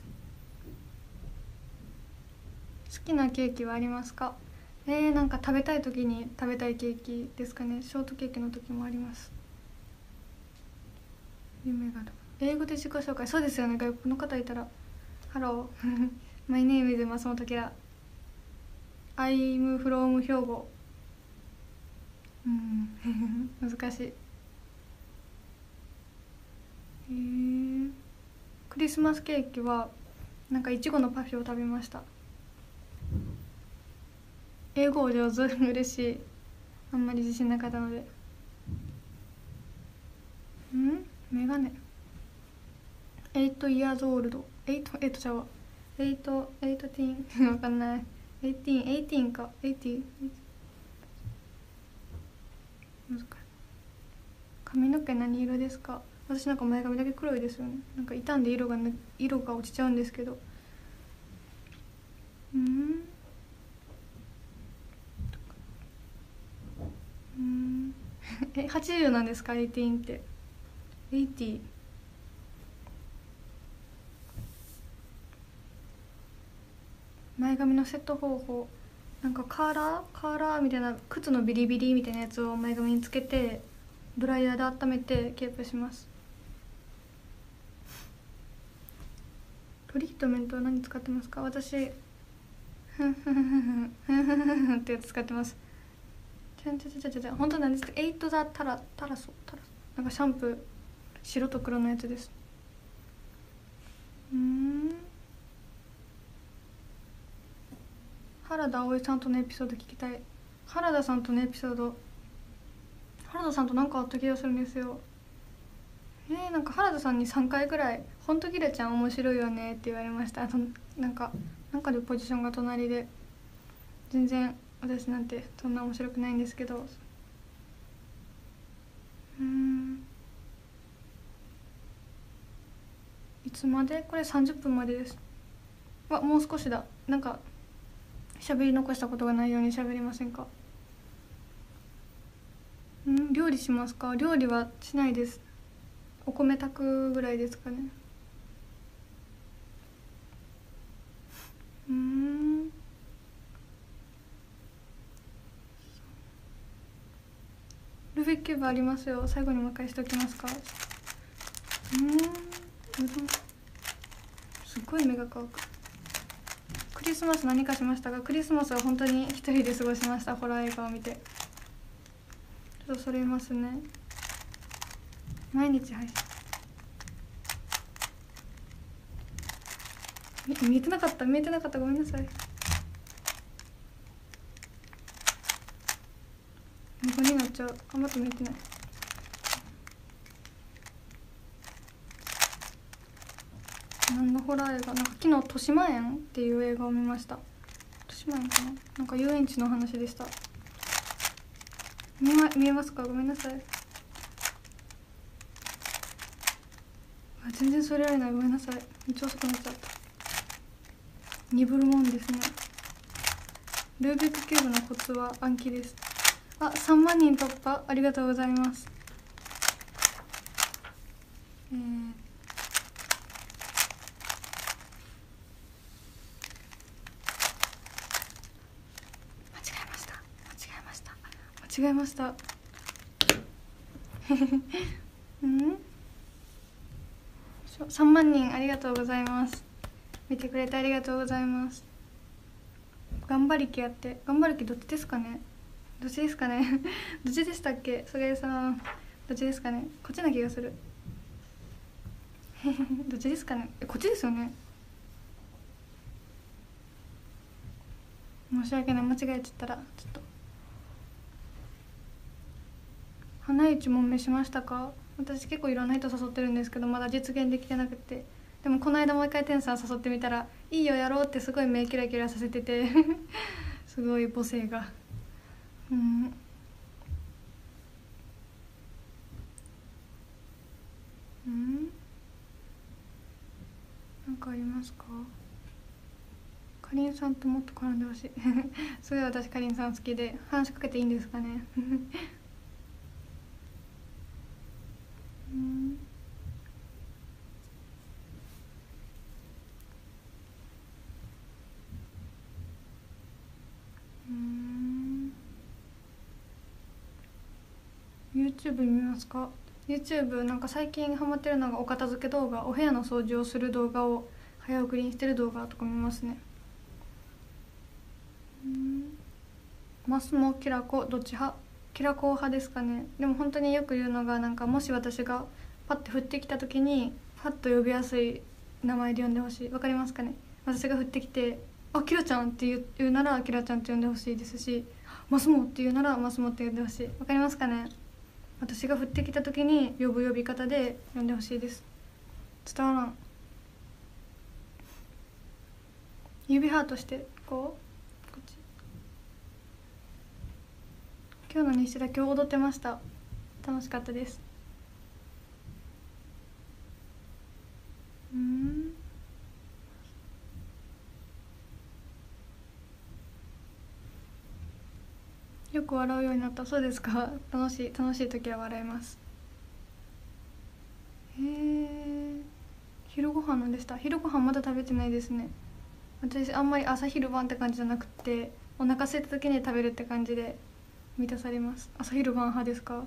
好きなケーキはありますか。なんか食べたい時に食べたいケーキですかね。ショートケーキの時もあります。夢がある。英語で自己紹介。そうですよね。外国の方いたらハローMy name is 松本明 I'm from 兵庫難しい。クリスマスケーキはなんかいちごのパフェを食べました。 英語お上手嬉しい。あんまり自信なかったので。メガネ8 years old 8ちゃうわ8ティーンわかんない。18か80。難しい。髪の毛何色ですか？私なんか前髪だけ黒いですよね。なんか傷んで色が落ちちゃうんですけど。80なんですか18って。80。前髪のセット方法、なんかカーラーみたいな、靴のビリビリみたいなやつを前髪につけてドライヤーで温めてケープします。トリートメントは何使ってますか？私ふんふんふんふんふんふんふんふんってやつ使ってます。本当なんですけど、8ザタラソなんかシャンプー白と黒のやつです。原田葵さんとのエピソード聞きたい。原田さんとのエピソード、原田さんと何かあった気がするんですよ。なんか原田さんに3回ぐらい「ほんとギラちゃん面白いよね」って言われました。あとなんかでポジションが隣で、全然私なんてそんな面白くないんですけど。いつまで？これ30分までです。もう少しだ。なんか喋り残したことがないように喋りませんか？料理しますか？料理はしないです。お米炊くぐらいですかね。ルービックキューブありますよ。最後にもう一回しておきますか？すっごい目が乾く。クリスマス何かしましたか？クリスマスは本当に一人で過ごしました。ホラー映画を見て。ちょっとそれますね。毎日配信。見えてなかった、ごめんなさい。横になっちゃう。あんまと見えてない。何のホラー映画？なんか昨日豊島園っていう映画を見ました。豊島園かな、なんか遊園地の話でした。見えますか？ごめんなさい。全然それられない。ごめんなさい。めっちゃ遅くなっちゃった。鈍るもんですね。ルービックキューブのコツは暗記です。3万人突破、ありがとうございます。間違えました3万人ありがとうございます。見てくれてありがとうございます。頑張りきやって、頑張る気どっちですかねどっちでしたっけ？菅井さんどっちですかね？こっちな気がするどっちですかね？こっちですよね。申し訳ない、間違えちゃったら。ちょっと花市もめしましたか？私結構いろんな人誘ってるんですけど、まだ実現できてなくて。でもこの間もう一回天さん誘ってみたら「いいよやろう」ってすごい目キラキラさせててすごい母性が。なんかありますか？かりんさんともっと絡んでほしいすごい私かりんさん好きで、話しかけていいんですかねYouTube 見ますか？ YouTube なんか最近ハマってるのがお片付け動画、お部屋の掃除をする動画を早送りにしてる動画とか見ますね。マスもキラコどっち派？キラコ派ですかね。でも本当によく言うのが、なんかもし私がパッて降ってきた時にパッと呼びやすい名前で呼んでほしい。わかりますかね？私が降ってきてあきらちゃんって言うならあきらちゃんって呼んでほしいですし、マスモって言うならマスモって呼んでほしい。わかりますかね。私が降ってきた時に呼ぶ呼び方で呼んでほしいです。伝わらん。指ハートしてこっち。今日の西田、今日踊ってました。楽しかったです。よく笑うようになった。そうですか。楽しい時は笑います。昼ご飯なんでした。昼ご飯まだ食べてないですね。私あんまり朝昼晩って感じじゃなくて、お腹空いた時に食べるって感じで満たされます。朝昼晩派ですか。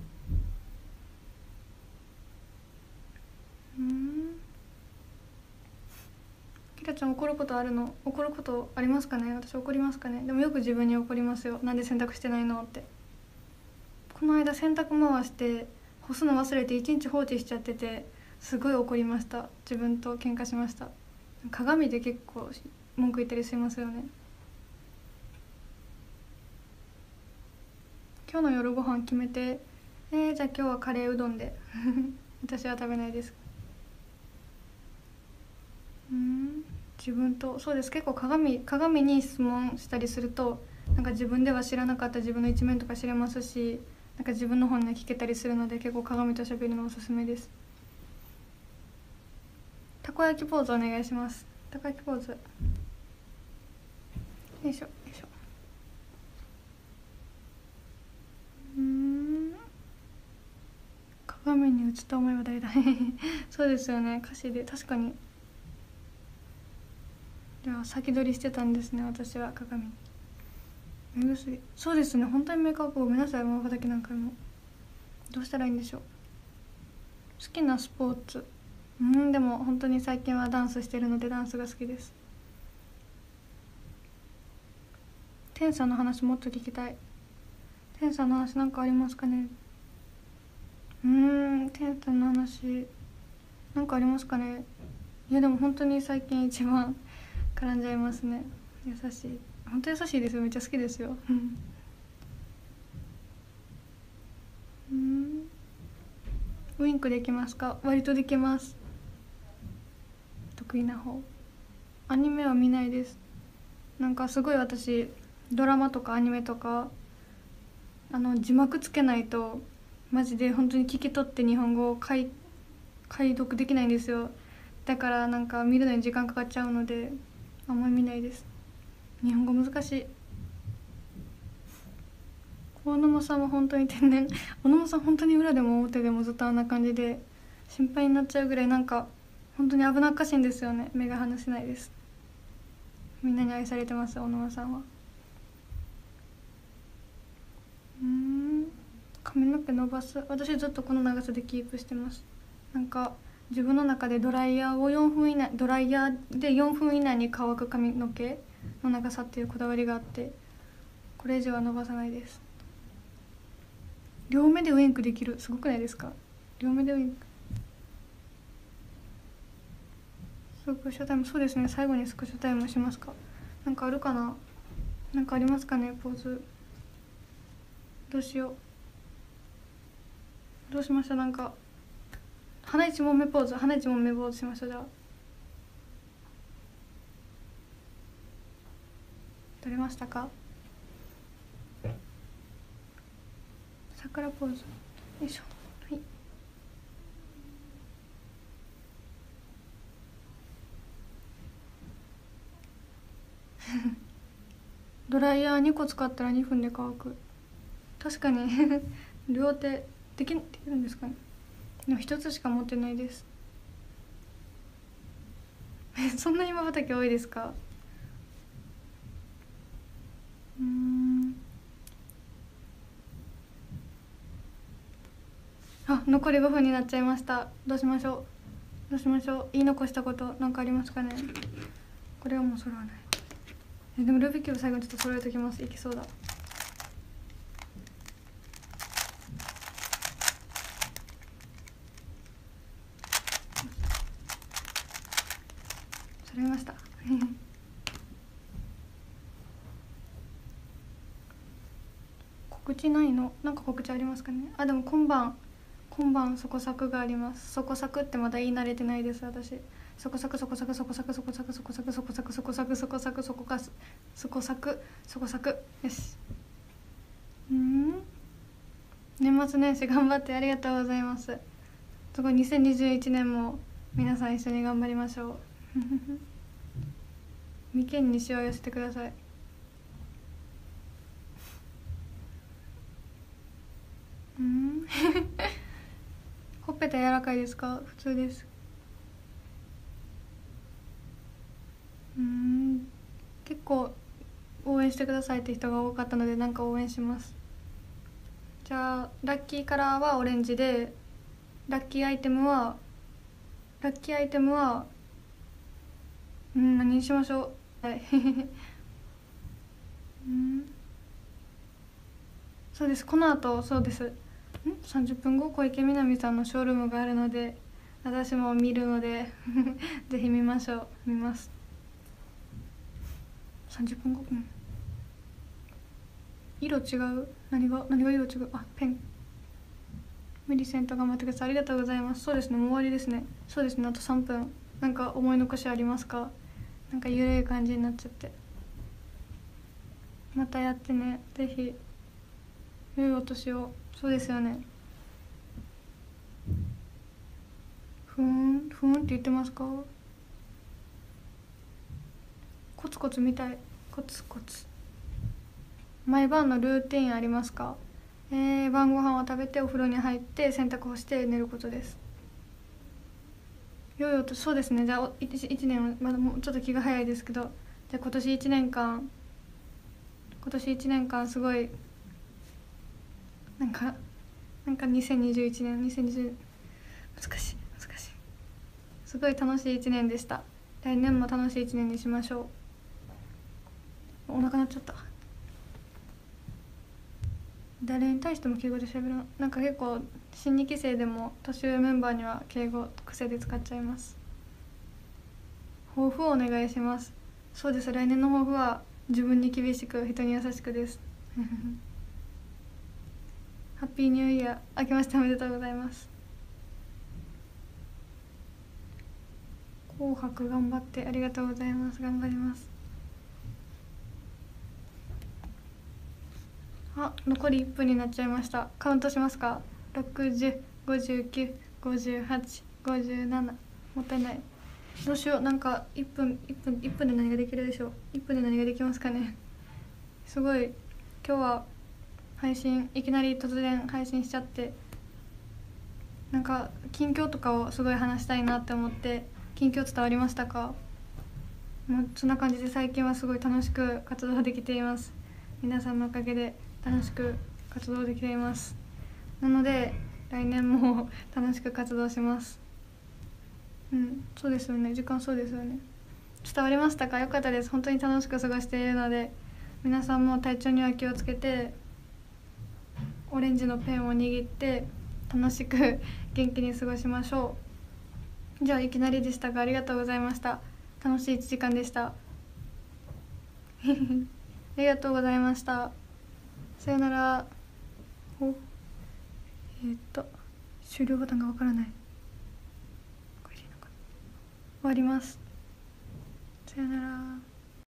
きらちゃん怒ることあるの？怒ることありますかね。私怒りますかね。でもよく自分に怒りますよ。なんで洗濯してないのって。この間洗濯回して干すの忘れて1日放置しちゃってて、すごい怒りました。自分と喧嘩しました。鏡で結構文句言ったりしますよね。今日の夜ご飯決めて。じゃあ今日はカレーうどんで私は食べないです。自分と、そうです。結構鏡に質問したりすると、なんか自分では知らなかった自分の一面とか知れますし、なんか自分の本音聞けたりするので、結構鏡と喋るのおすすめです。たこ焼きポーズお願いします。たこ焼きポーズ。よいしょよいしょ。鏡に映った思いは誰だそうですよね。歌詞で確かに。では先取りしてたんですね、私は鏡。目薬、そうですね。本当にメイクアップごめんなさい。もう畑何回も。どうしたらいいんでしょう。好きなスポーツ、でも本当に最近はダンスしてるのでダンスが好きです。天さんの話もっと聞きたい。天さんの話なんかありますかね。天さんの話なんかありますかね。いやでも本当に最近一番絡んじゃいますね。優しい、本当優しいですよ。めっちゃ好きですよウインクできますか。割とできます。得意な方。アニメは見ないです。なんかすごい私ドラマとかアニメとか字幕つけないとマジで本当に聞き取って日本語を解読できないんですよ。だからなんか見るのに時間かかっちゃうのであんまり見ないです。日本語難しい。大沼さんは本当に天然大沼さん本当に裏でも表でもずっとあんな感じで心配になっちゃうぐらい、なんか本当に危なっかしいんですよね。目が離せないです。みんなに愛されてます、大沼さんは。髪の毛伸ばす、私ずっとこの長さでキープしてます。なんか自分の中でドライヤーで4分以内に乾く髪の毛の長さっていうこだわりがあって、これ以上は伸ばさないです。両目でウインクできる、すごくないですか。両目でウインク。スクショタイム、そうですね。最後にスクショタイムしますか。なんかあるかな。なんかありますかね。ポーズどうしよう。どうしました。なんか鼻一問目ポーズしました。じゃあ撮れましたか。桜ポーズ、よいしょ。はいドライヤー2個使ったら2分で乾く。確かに両手できるんですかね。でも1つしか持ってないですそんなにまばたき多いですか。あ、残り5分になっちゃいました。どうしましょう。言い残したことなんかありますかね。これはもう揃わない。でもルービックキューブ最後にちょっと揃えときます。いけそうだ。揃えました告知ないの？なんか告知ありますかね。あ、でも今晩そこサクがあります。そこサクってまだ言い慣れてないです私。そこサクそこサクそこサクそこサクそこサクそこサクそこサクそこサクそこサクそこサクそこサクよし。年末年始頑張ってありがとうございます。すごい2021年も皆さん一緒に頑張りましょう眉間にしわ寄せてください。ほっぺた柔らかいですか？普通です。結構応援してくださいって人が多かったので、なんか応援します。じゃあラッキーカラーはオレンジで、ラッキーアイテムは何にしましょう。はいそうです、この後そうです30分後小池みなみさんのショールームがあるので、私も見るのでぜひ見ましょう。見ます。30分後。色違う。何が色違う。あ、ペン。メリセント頑張ってください。ありがとうございます。そうですね、もう終わりですね。そうですね、あと3分。なんか思い残しありますか？なんかゆるい感じになっちゃって。またやってね、ぜひ。良いお年を。そうですよね。ふーんって言ってますか？コツコツみたい。コツコツ。毎晩のルーティンありますか？晩ご飯を食べてお風呂に入って洗濯をして寝ることです。良いお年。そうですね。じゃあ1年、まだもうちょっと気が早いですけど、じゃあ今年1年間すごいなんか2021年難しいすごい楽しい1年でした。来年も楽しい1年にしましょう。お腹鳴っちゃった。誰に対しても敬語で喋るのなんか結構新2期生でも年上メンバーには敬語癖で使っちゃいます。抱負をお願いします。そうです、来年の抱負は自分に厳しく人に優しくですハッピーニューイヤー。明けましておめでとうございます。紅白頑張ってありがとうございます。頑張ります。あ、残り1分になっちゃいました。カウントしますか？60、59、58、57。もったいない。どうしよう。なんか1分で何ができるでしょう。1分で何ができますかね。すごい今日は配信いきなり突然配信しちゃって、なんか近況とかをすごい話したいなって思って。近況伝わりましたか？もうそんな感じで最近はすごい楽しく活動できています。皆さんのおかげで楽しく活動できています。なので来年も楽しく活動します。そうですよね。時間そうですよね。伝わりましたか？よかったです。本当に楽しく過ごしているので、皆さんも体調には気をつけて、オレンジのペンを握って楽しく元気に過ごしましょう。じゃあいきなりでしたがありがとうございました。楽しい1時間でしたありがとうございました。さよなら。終了ボタンがわからない。これでいいのかな。終わります。さよなら。